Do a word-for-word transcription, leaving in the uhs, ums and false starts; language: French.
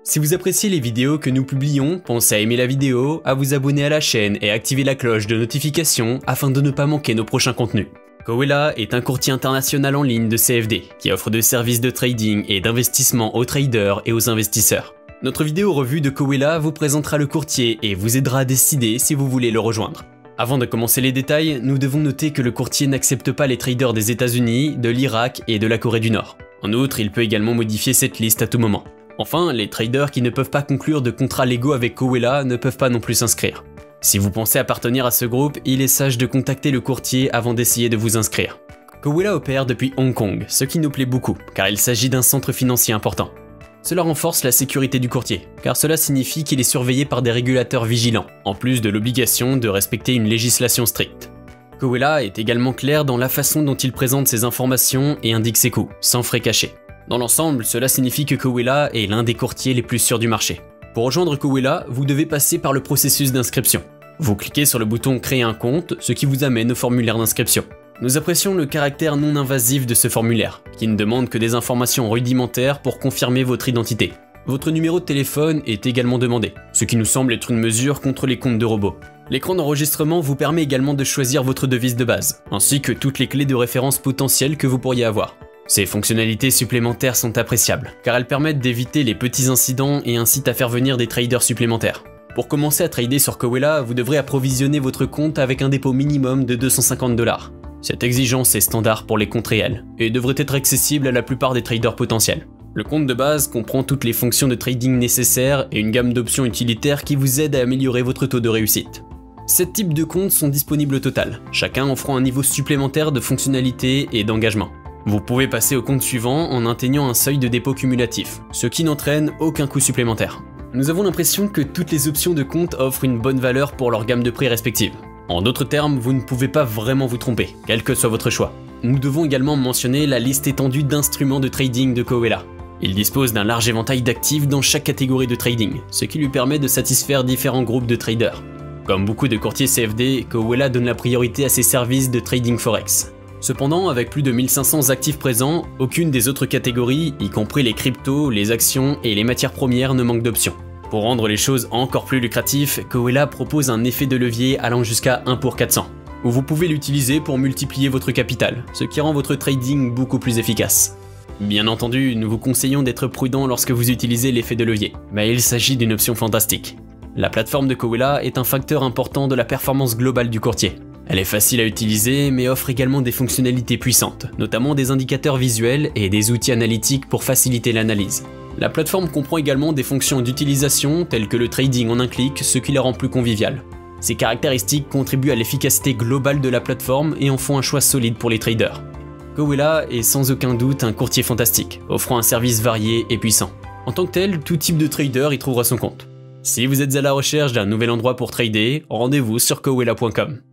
Si vous appréciez les vidéos que nous publions, pensez à aimer la vidéo, à vous abonner à la chaîne et à activer la cloche de notification afin de ne pas manquer nos prochains contenus. Kowela est un courtier international en ligne de C F D qui offre des services de trading et d'investissement aux traders et aux investisseurs. Notre vidéo revue de Kowela vous présentera le courtier et vous aidera à décider si vous voulez le rejoindre. Avant de commencer les détails, nous devons noter que le courtier n'accepte pas les traders des États-Unis, de l'Irak et de la Corée du Nord. En outre, il peut également modifier cette liste à tout moment. Enfin, les traders qui ne peuvent pas conclure de contrats légaux avec Kowela ne peuvent pas non plus s'inscrire. Si vous pensez appartenir à ce groupe, il est sage de contacter le courtier avant d'essayer de vous inscrire. Kowela opère depuis Hong Kong, ce qui nous plaît beaucoup, car il s'agit d'un centre financier important. Cela renforce la sécurité du courtier, car cela signifie qu'il est surveillé par des régulateurs vigilants, en plus de l'obligation de respecter une législation stricte. Kowela est également clair dans la façon dont il présente ses informations et indique ses coûts, sans frais cachés. Dans l'ensemble, cela signifie que Kowela est l'un des courtiers les plus sûrs du marché. Pour rejoindre Kowela, vous devez passer par le processus d'inscription. Vous cliquez sur le bouton « Créer un compte », ce qui vous amène au formulaire d'inscription. Nous apprécions le caractère non invasif de ce formulaire, qui ne demande que des informations rudimentaires pour confirmer votre identité. Votre numéro de téléphone est également demandé, ce qui nous semble être une mesure contre les comptes de robots. L'écran d'enregistrement vous permet également de choisir votre devise de base, ainsi que toutes les clés de référence potentielles que vous pourriez avoir. Ces fonctionnalités supplémentaires sont appréciables, car elles permettent d'éviter les petits incidents et incitent à faire venir des traders supplémentaires. Pour commencer à trader sur Kowela, vous devrez approvisionner votre compte avec un dépôt minimum de deux cent cinquante dollars. Cette exigence est standard pour les comptes réels, et devrait être accessible à la plupart des traders potentiels. Le compte de base comprend toutes les fonctions de trading nécessaires et une gamme d'options utilitaires qui vous aident à améliorer votre taux de réussite. Sept types de comptes sont disponibles au total, chacun offrant un niveau supplémentaire de fonctionnalité et d'engagement. Vous pouvez passer au compte suivant en atteignant un seuil de dépôt cumulatif, ce qui n'entraîne aucun coût supplémentaire. Nous avons l'impression que toutes les options de compte offrent une bonne valeur pour leur gamme de prix respective. En d'autres termes, vous ne pouvez pas vraiment vous tromper, quel que soit votre choix. Nous devons également mentionner la liste étendue d'instruments de trading de Kowela. Il dispose d'un large éventail d'actifs dans chaque catégorie de trading, ce qui lui permet de satisfaire différents groupes de traders. Comme beaucoup de courtiers C F D, Kowela donne la priorité à ses services de trading forex. Cependant, avec plus de mille cinq cents actifs présents, aucune des autres catégories, y compris les cryptos, les actions et les matières premières, ne manque d'options. Pour rendre les choses encore plus lucratives, Kowela propose un effet de levier allant jusqu'à un pour quatre cents, où vous pouvez l'utiliser pour multiplier votre capital, ce qui rend votre trading beaucoup plus efficace. Bien entendu, nous vous conseillons d'être prudent lorsque vous utilisez l'effet de levier, mais il s'agit d'une option fantastique. La plateforme de Kowela est un facteur important de la performance globale du courtier. Elle est facile à utiliser, mais offre également des fonctionnalités puissantes, notamment des indicateurs visuels et des outils analytiques pour faciliter l'analyse. La plateforme comprend également des fonctions d'utilisation telles que le trading en un clic, ce qui la rend plus conviviale. Ces caractéristiques contribuent à l'efficacité globale de la plateforme et en font un choix solide pour les traders. Kowela est sans aucun doute un courtier fantastique, offrant un service varié et puissant. En tant que tel, tout type de trader y trouvera son compte. Si vous êtes à la recherche d'un nouvel endroit pour trader, rendez-vous sur kowela point com.